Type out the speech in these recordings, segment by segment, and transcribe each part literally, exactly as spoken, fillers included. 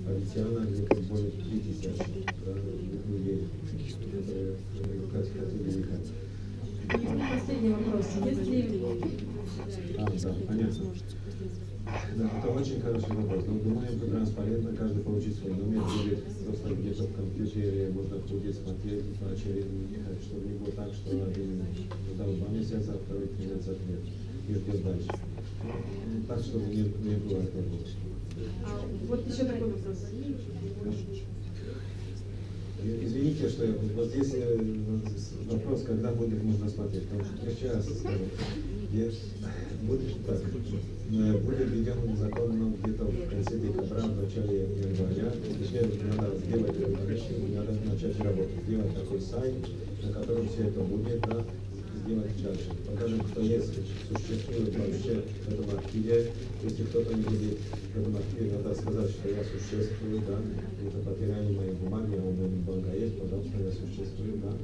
официально где-то более три тысячи да, людей, которые хотели ехать. Последний вопрос. Если... А, да, понятно. Да, это очень хороший вопрос. Но думаю, что транспарентно каждый получит свой номер, будет просто где-то в компьютере, можно ходить, смотреть, поочередно ехать, чтобы не было так, что один ждал два месяца, а второй тринадцать лет и ждет дальше. Так, чтобы не, не было этого. А, вот еще такой вопрос. Извините, что я, вот здесь вопрос, когда будет можно смотреть. Потому что еще раз скажу, будет, так, будет введен закон ну, где-то в конце декабря, в начале января. Теперь надо сделать, надо начать работу, сделать такой сайт, на котором все это будет, да, сделать дальше. Покажем, кто есть, существует вообще в этом архиве. Если кто-то не видит в этом архиве, надо сказать, что я существую, да. Это потеряли мои бумаги, а у меня банка есть, пожалуйста, я существую, да.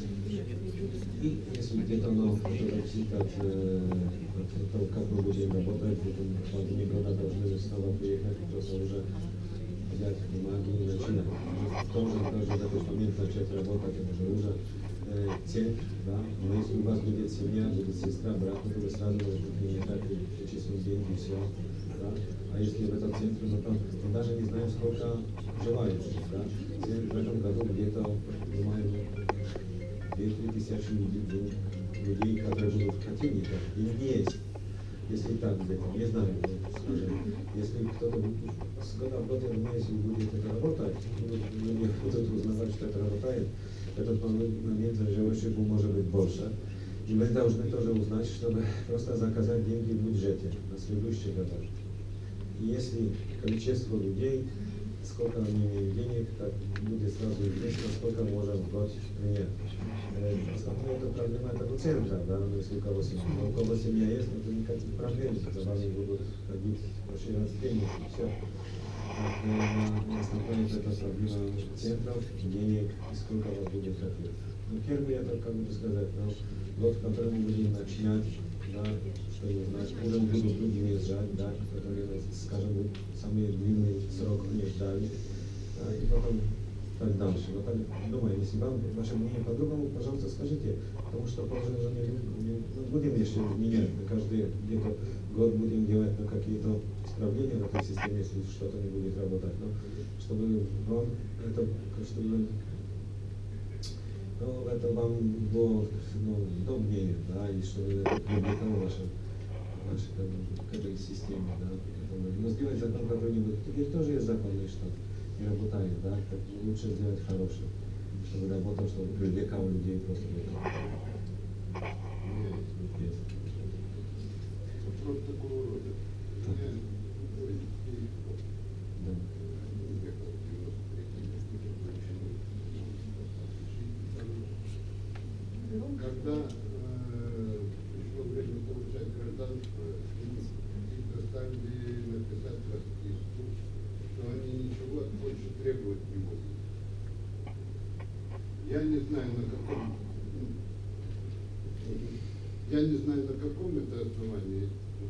И если где-то оно зависит от, от того, как мы будем работать, где-то в половине года должны снова приехать, просто уже взять бумаги и начинать. Тоже должен в этот момент начать работать, это же уже цель, да, но если у вас будет семья, будет сестра, брат, то вы сразу можете приехать и перечислить деньги, все, да, а если в этом центре, ну, там, мы даже не знаем, сколько желающих, да, в этом году где-то, думаю, две-три тысячи людей, людей, которые будут хотеть ехать, и есть, если так где-то, не знаю, скажем, если кто-то с года в год, я думаю, если будет это работать, люди будут узнавать, что это работает, в этот момент желающих может быть больше. И мы должны тоже узнать, чтобы просто заказать деньги в бюджете на следующий год. И если количество людей, сколько они имеют денег, так будет сразу известно, сколько можем в год принять. Основная эта проблема это у центра, да, но если у кого семья, но у кого семья есть, то никаких проблем, за вами будут ходить вообще раз в день, и все. Основная это проблема центров, денег и сколько вас будет хотеть. Ну, первый это, как бы сказать, ну, год, в котором мы будем начинать, да, что не знать, уже будут люди уезжать, да, которые, скажем, самый длинный срок они ждали, да, и потом так дальше. Но так, думаю, если вам ваше мнение по-другому, пожалуйста, скажите, потому что позже уже не, не, ну, будем еще менять, на каждый где-то год будем делать ну, какие-то исправления в этой системе, если что-то не будет работать. Но чтобы вам это, чтобы ну, это вам было ну, удобнее, да, и чтобы это привлекало ваше, ваше к этой системе, да. Но сделать закон какой-нибудь, теперь тоже есть законы, что не работает, да, так лучше сделать хороший, чтобы работал, чтобы привлекал людей просто. Вопрос такого рода. Когда э, пришло время получать гражданство, их заставили написать расписку, что они ничего от Польши требовать не могут. Я не знаю, на каком я не знаю, на каком это основании.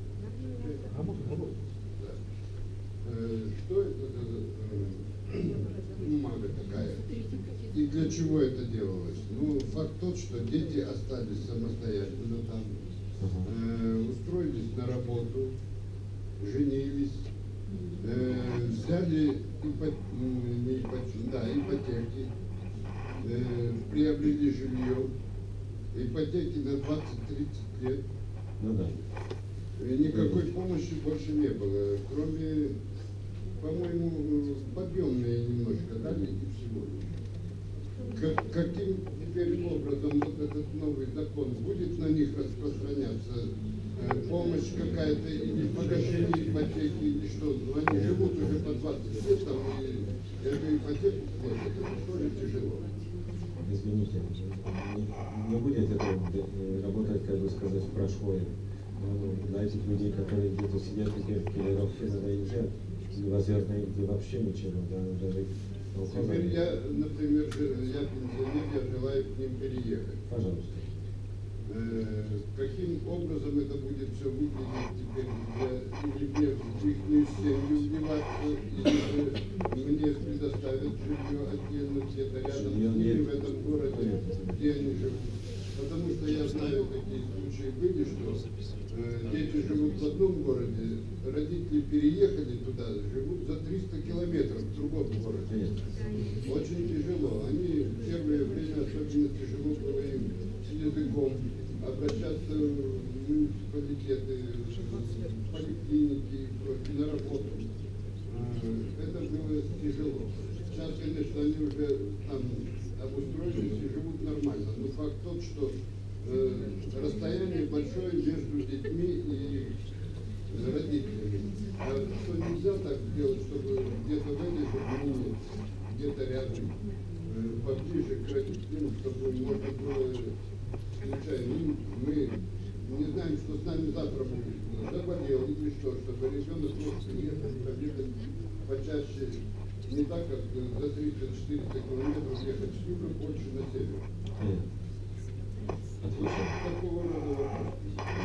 Да. Э, что это за э, бумага такая? И для чего это делалось? Ну, факт тот, что дети остались самостоятельно там, э, устроились на работу, женились, э, взяли ипот... не ипот... да, ипотеки, э, приобрели жилье, ипотеки на двадцать-тридцать лет. Ну да. И никакой помощи больше не было, кроме, по-моему, подъемные немножко дали и всего. Как, каким теперь образом вот этот новый закон будет на них распространяться? Э, помощь какая-то или погашение ипотеки, или что? Ну, они живут уже по двадцать лет, там, и эту ипотеку платят, это тоже тяжело. Извините, не, не будет это работать, как бы сказать, в прошлое. Но для этих людей, которые где-то сидят теперь в Кировке, надо им взять. Возможно, где вообще ничего, да, даже теперь я, например, я пенсионер, я желаю к ним переехать. Пожалуйста. Э, каким образом это будет все выглядеть теперь? Я, или мне в их семью вливаться, или что э, расстояние большое между детьми и родителями. А что нельзя так сделать, чтобы где-то в этой же коммуне, где-то рядом, э, поближе к родителям, чтобы можно было случайно, ну, мы не знаем, что с нами завтра будет, заболел или что, чтобы ребенок мог приехать, побегать почаще, не так, как за тридцать-четыреста километров ехать с юга, больше на север. Вот такого рода вопрос.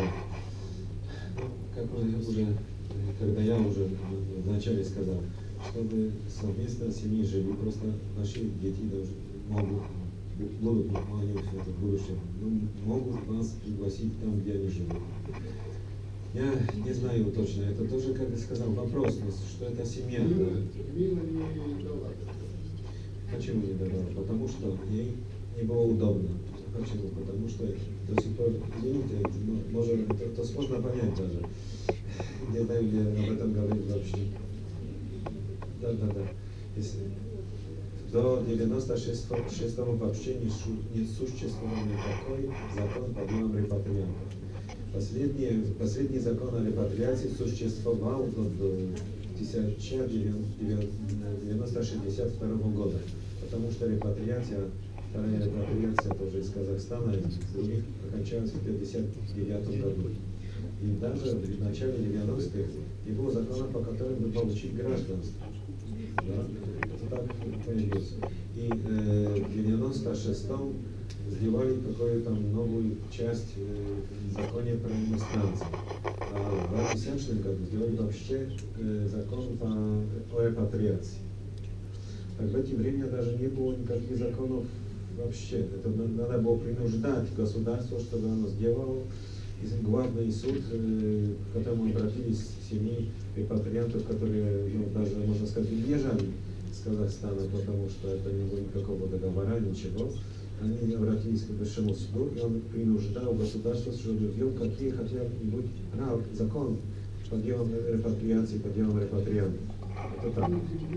Как уже, когда я уже вначале сказал, чтобы совместно семьи жили, просто наши дети должны, могут, будут, они в будущем, могут вас пригласить там, где они живут. Я не знаю точно, это тоже, как я сказал, вопрос, что это семья. Мила, Мила не дала. Почему не дала? Потому что ей не было удобно. Почему? Потому что до сих пор, извините, может, это, это сложно понять даже. Не знаю, где об этом говорить вообще. Да, да, да. Если до девяносто шестого вообще не, шу, не существовал никакой закон подъема репатриантов. Последний, последний закон о репатриации существовал до тысяча девятьсот шестьдесят второго года, потому что репатриация, вторая репатриация тоже из Казахстана, у них окончалась в пятьдесят девятом году. И даже в начале девяностых не было закона, по которому бы получить гражданство. Да? Это так появилось. И э, в девяносто шестом сделали какую-то новую часть э, в законе про иностранцев. А в двухтысячном году сделали вообще э, закон по, о репатриации. Так в это время даже не было никаких законов вообще. Это надо было принуждать государство, чтобы оно сделало. И главный суд, э, к которому обратились семьи репатриантов, которые, ну, даже, можно сказать, бежали с Казахстана, потому что это не было никакого договора, ничего. Они обратились к высшему суду, и он принуждал государство, чтобы ввел какие хотя бы закон подъема репатриации, подъема репатриантов. Это так.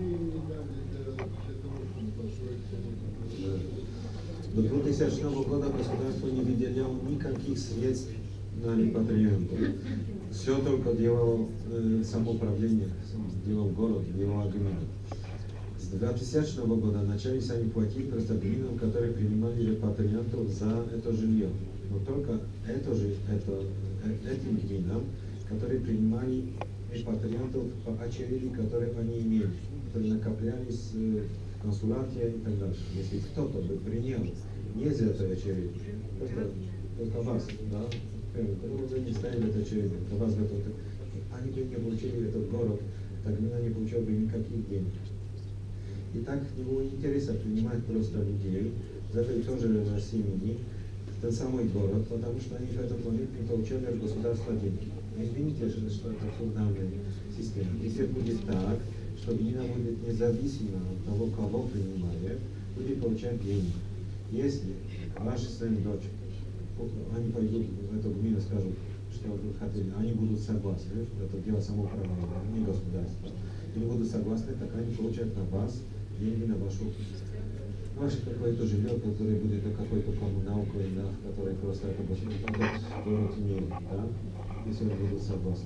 До двухтысячного года государство не выделяло никаких средств на репатриантов. Все только делало э, самоуправление, делал город, делал гмина. С двухтысячного года начали сами платить просто гминам, которые принимали репатриантов за это жилье. Но только это же, это, э, этим гминам, которые принимали репатриантов по очереди, которые они имели, которые накоплялись э, в консулате и так дальше. Если кто-то бы принял не за этой очереди, просто, только вас, да, потому что не ставили эту очередь, для вас готовы, они бы не получили этот город, так гмина не получал бы никаких денег. И так не было интереса принимать просто людей, зато и тоже на семьи, в тот самый город, потому что они в этот момент не получали от государства деньги. Извините, что это функциональная система. Если будет так, что гмина будет независимо от того, кого принимает, будет получать деньги. Если ваш сын и дочь, они пойдут в эту гмину и скажут, что хотели, они будут согласны, это дело самоуправления, не государства, не будут согласны, так они получат на вас деньги, на вашу, ваше какое-то жилье, которое будет какой-то коммуналкой, да, который просто это город имеет, да, если они будут согласны.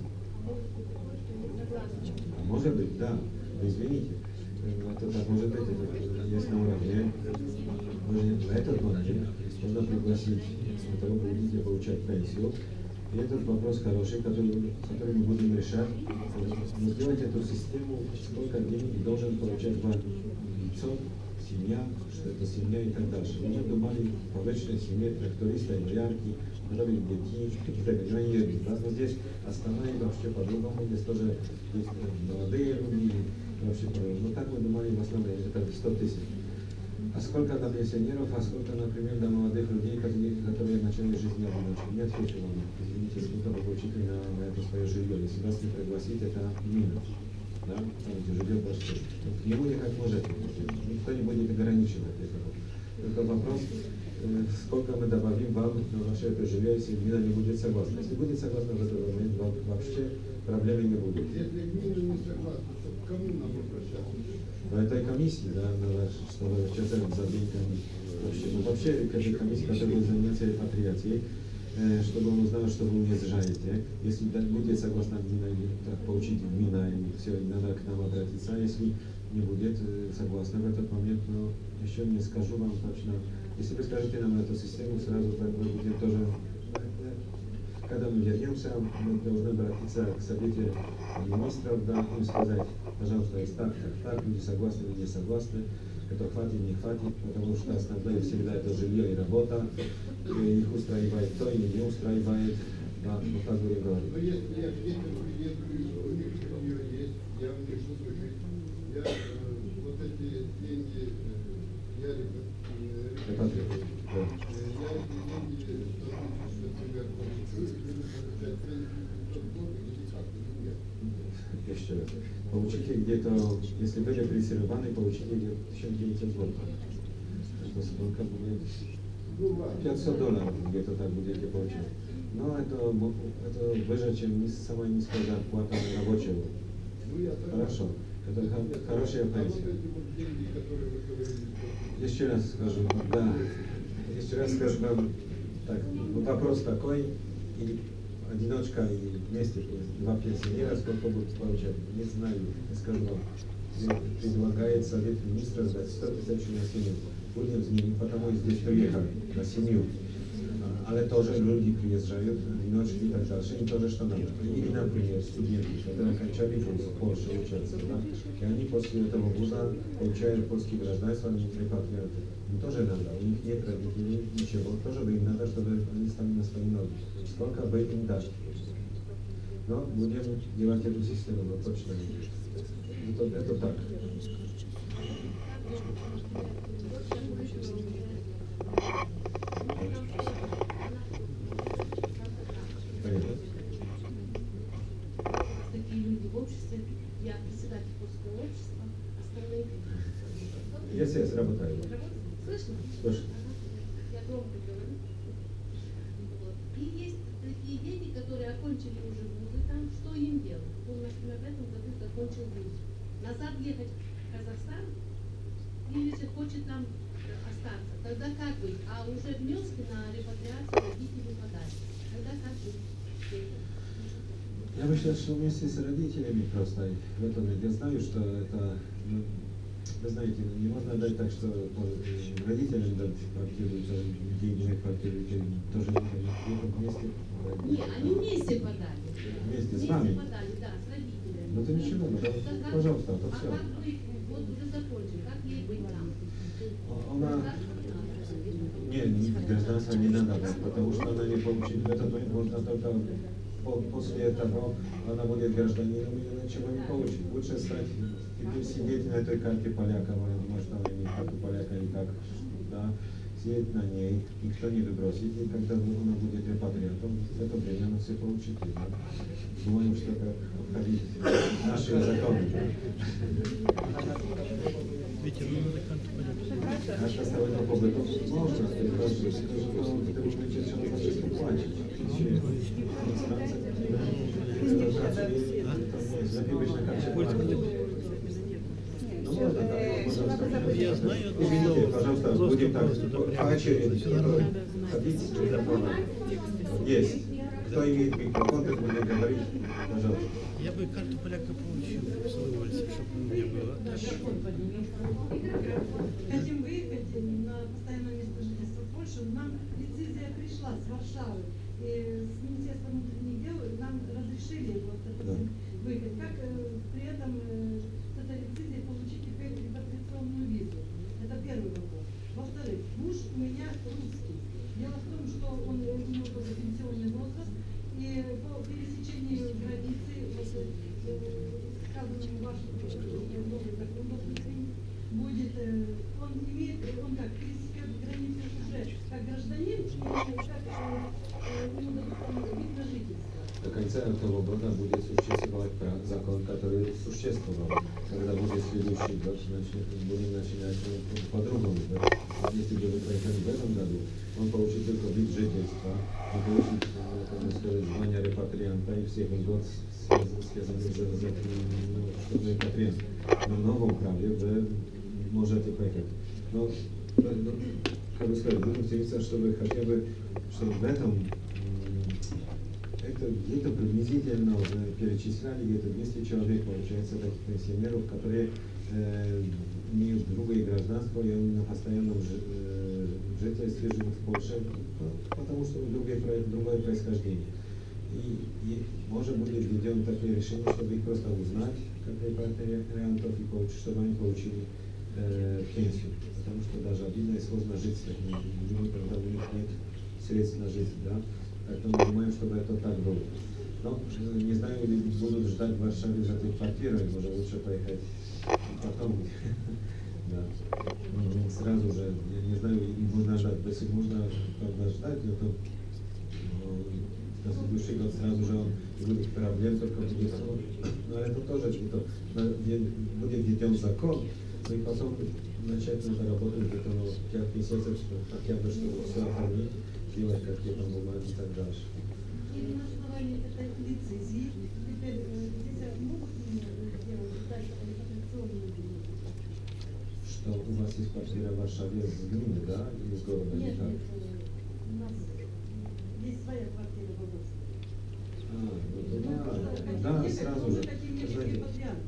А может быть, да, но извините, это так может быть, это есть на уровне, в этот момент можно пригласить, для того, чтобы будете получать пенсию. И этот вопрос хороший, который, который мы будем решать. Но сделать эту систему, сколько денег должен получать банк, лицо, семья, что это семья и так дальше. Мы думали по вечной семье тракториста, инженерки, которые детей, какие-то инженеры. Но здесь Астана и вообще по-другому, здесь тоже есть молодые люди, вообще по-другому. Но так мы думали в основном, это сто тысяч. А сколько до пенсионеров, а сколько, например, до молодых людей, которые, которые начали жизнь одиночки? Не отвечу вам. Извините, сколько вы получите на, на это свое жилье. Если вас не пригласить, это минус. Да? Жилье большое. К нему никак можете. Никто не будет ограничивать этого. Только вопрос, э, сколько мы добавим вам на ваше это жилье, если гмина не будет согласна. Если будет согласна в этот момент, вообще проблемы не будет. Если гмина не согласна, то к кому нам обращаться? На этой комиссии, да, надо, чтобы человек за деньгами вообще, ну вообще к этой комиссии, которая будет заниматься репатриацией, э, чтобы он узнал, что вы уезжаете. Если будет согласна гмина, так получить гмина, и все, надо к нам обратиться. Если не будет э, согласна в этот момент, но еще не скажу вам точно. Если вы скажете нам эту систему, сразу так мы будем тоже, когда мы вернемся, мы должны обратиться к совете министров, да, им сказать, пожалуйста, есть так, так, так, люди согласны, люди не согласны, это хватит, не хватит, потому что основное всегда это жилье и работа, и их устраивает то или не устраивает, да, вот так будем говорить. Но если я где-то приеду, у них жилье есть, я у них слышу, я э, вот эти деньги, э, я репатрирую. Да. Я эти деньги, сто тысяч, например, получу, и буду получать пенсию пятьсот год, или как, или нет? Еще раз. Получите где-то, если вы репрессированы, получите где-то еще девятьсот злотых. Это сколько будет? Ну, ладно. пятьсот долларов где-то так будете получать. Но это, это выше, чем низ, самая низкая зарплата рабочего. Ну, я Хорошо. Это Нет, хорошая а вот пенсия. эти вот деньги, которые вы говорили, что... Еще раз скажу, да. Еще раз скажу вам, так, вопрос такой, и одиночка и вместе два пенсионера сколько будут получать, не знаю, не скажу вам. Предлагает совет министра сдать сто тысяч на семью. Будем с ними, потому здесь приехали на семью. Але тоже люди приезжают, одиночки и так дальше, им тоже что надо. Или, например, студенты, которые окончали вуз в Польше, учатся, да, и они после этого вуза получают польские гражданство, они репатриаты. Им тоже надо, у них нет родителей, ничего, тоже бы им надо, чтобы они стали на свои ноги. Сколько бы им дать? Но будем делать эту систему, но точно не. Это, это так. Такие люди в обществе, я председатель польского общества, остальные... Yes, yes, работаю. Слышно? Слышно. Я громко говорю. Вот. И есть такие дети, которые окончили уже вузы там, что им делать? Он, например, в этом году закончил вуз. Назад ехать в Казахстан или же хочет там остаться? Тогда как быть? А уже внесли на репатриацию родители подали. Тогда как быть? Я бы считал, что вместе с родителями просто в этом я знаю, что это, ну, вы знаете, не можно дать так, что родителям дать квартиру, деньги на квартиру, тоже не вместе. Нет, они вместе подали. Вместе с вами? подали, да, с родителями. Ну то ничего, ну, Так как- пожалуйста, то а все. как быть, вот уже закончим, как ей быть там? Она... Нет, гражданство не надо, потому что она не получит. Это можно только после этого она будет гражданином и ничего не получит. Лучше стать, теперь сидеть на этой карте поляка, я думаю, что она не карту поляка никак, да, сидеть на ней, никто не выбросит, и когда она будет репатриатом, в это время она все получит. Да? Думаю, что это обходить наши законы. Наша сторона погляду можно, это значит, что нужно честно платить. Я знаю, извините, пожалуйста, будем так, по очереди ходить с микрофоном. Есть. Кто имеет микрофон, тот будет говорить, пожалуйста. Я бы карту поляка получил с удовольствием, чтобы у меня было. Хотим выехать на постоянное место жительства в Польшу. Нам лицензия пришла с Варшавы. И с Министерством внутренних дел нам разрешили вот, допустим, выехать. Как э, при этом э, с этой лицензией получить теперь репатриационную визу? Это первый вопрос. Во-вторых, муж у меня русский. Дело в том, что он, у него тоже пенсионный возраст. И по пересечению границы, вот, э, сказанному вашему новый закон, допустим, будет, э, он имеет, он как, пересекет границу уже как гражданин, или как э, ему дадут там вид на жительство. До конца этого года будет существовать закон, который существует. следующий год начнет, будем начинать ну, по-другому. Да? Если бы вы поехали в этом году, он получит только вид жительства, он получит, как бы сказать, звание репатрианта и всех льгот, связанных с ну, что вы репатриант. На новом праве вы можете поехать. Но, ну, как бы сказать, будем стремиться, чтобы хотя бы, чтобы в этом это где-то приблизительно уже перечисляли, где-то двести человек, получается, таких пенсионеров, которые э, имеют другое гражданство и на постоянном жи, э, жительстве живут в Польше, потому что другое, другое происхождение. И, и может будет введено такое решение, чтобы их просто узнать, как репатриантов, и получить, чтобы они получили э, пенсию. Потому что даже обидно и сложно жить с такими людьми, когда у них нет средств на жизнь. Да? Поэтому думаем, чтобы это так было. Но не знаю, ли будут ждать в Варшаве за этой квартирой, может лучше поехать потом. Да. Сразу же, я не знаю, можно ждать, если можно правда ждать, но то на следующий год сразу же он будет проблем, только будет, но это тоже где-то будет введен закон, ну и потом начать надо работать где-то ну, пять месяцев, хотя бы, чтобы все оформить, делать какие там бумаги и так дальше. И на основании этой лицензии теперь здесь могут сделать дать репатриационную деньги? Что у вас есть квартира в Варшаве в городе, да, или в городе? Нет, да? нет, у нас есть своя квартира в области. А, ну да, да, сразу же. Знаете,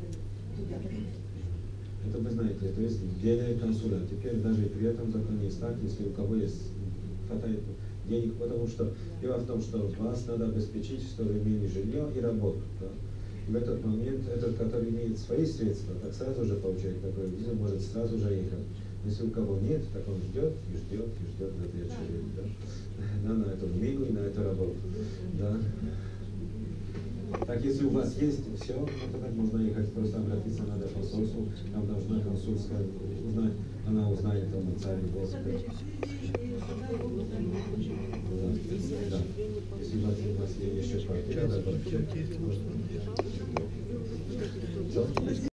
это вы знаете, то есть делает консулят. Теперь даже при этом законе есть так, если у кого есть хватает денег, потому что дело в том, что вас надо обеспечить в то время жилье и работу. Да? И в этот момент этот, который имеет свои средства, так сразу же получает такую визу, может сразу же ехать. Но если у кого нет, так он ждет и ждет и ждет на три человека. Да? Да, на эту мигу и на эту работу. Да? Так, если у вас есть все, ну, то так можно ехать, просто обратиться надо в посольство, там должна консульская узнать, она узнает о царе Господе. Да, да. Если у вас, у вас есть еще квартира, да, то...